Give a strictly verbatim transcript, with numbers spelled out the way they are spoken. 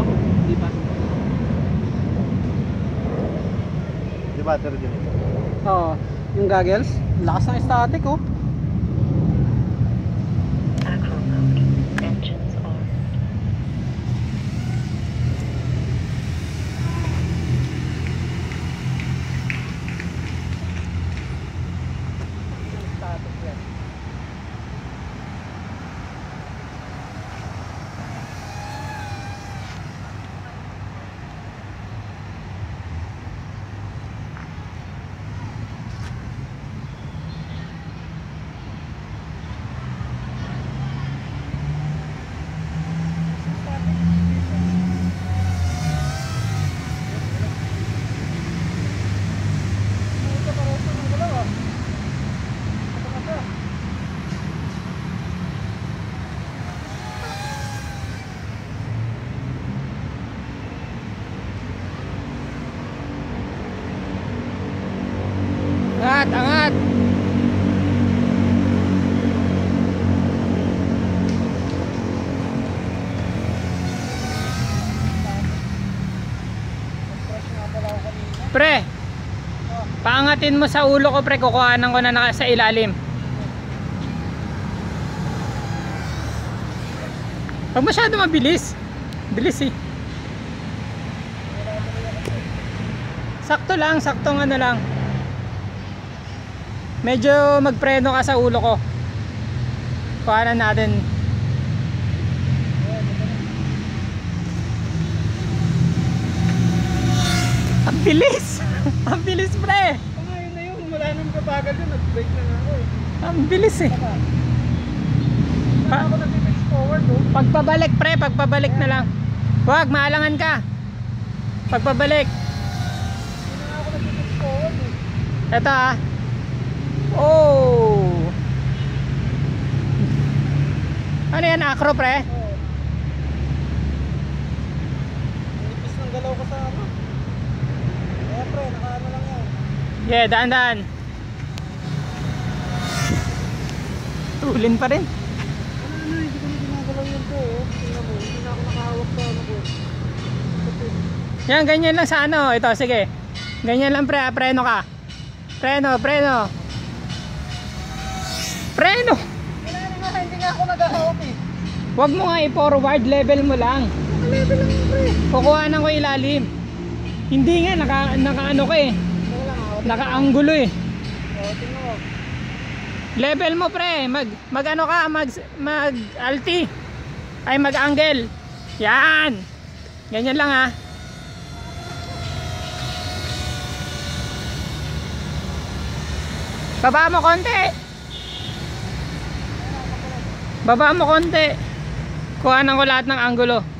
Di ba? Di battery din ito? Oo. Yung goggles. Lakas ng static oh. Acro mode. Engines on. Static yan. Angat, angat. Pre, paangatin mo sa ulo ko pre, kukuhanan ko na naka sa ilalim. Huwag masyado mabilis. Bilis eh. Sakto lang, saktong ano lang. Medyo magpreno ka sa ulo ko. Kuhanan natin. Ang bilis! Ang bilis pre! Ayun na yun, wala nang kabagal yun, nag-brake na nga ako eh. Ang bilis eh. Pa ako nag-fix forward oh. Pagpabalik pre, pagpabalik na lang. Huwag, maalangan ka. Pagpabalik. Hindi na ako nag-fix forward eh. Ito ah. Oh. Ano yan, acro pre? Oo. Nipis ng galaw ko sa ano. Eh pre, nakaano lang yan. Yeah, daan-daan. Tulin pa rin. Ano ano, hindi ko na ginagalaw yun po oh. Tingnan mo, hindi na ako nakahawak sa ano ko. Yan, ganyan lang sa ano. Ito, sige. Ganyan lang pre, ah. Preno ka. Preno, preno. Preno. Wala na nga, hindi nga ako nag-ahawak eh. Huwag mo nga i-forward, level mo lang. Naka-level lang yun pre. Kukuhanan ko ilalim. Hindi nga, naka, naka ano ka eh. Ano lang ako. Naka-anggulo eh. Oo, tingnan mo. Level mo pre, mag mag ano ka, mag mag alti. Ay mag angle. Yan. Ganyan lang ha. Baba mo konti. Baba mo konti. Kuhanan ko lahat ng anggulo.